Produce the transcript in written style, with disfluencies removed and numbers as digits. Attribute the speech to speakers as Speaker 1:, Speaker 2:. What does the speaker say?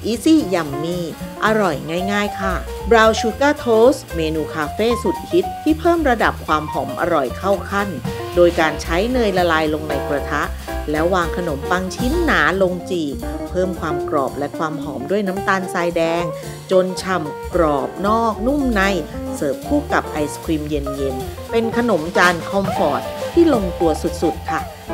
Speaker 1: Easy Yummy อร่อยง่ายๆค่ะ Brown Sugar Toast เมนูคาเฟ่สุดฮิตที่เพิ่มระดับความหอมอร่อยเข้าขั้นโดยการใช้เนยละลายลงในกระทะแล้ววางขนมปังชิ้นหนาลงจีบเพิ่มความกรอบและความหอมด้วยน้ำตาลทรายแดงจนฉ่ำกรอบนอกนุ่มในเสิร์ฟคู่กับไอศครีมเย็นๆเป็นขนมจานคอมฟอร์ตที่ลงตัวสุดๆค่ะ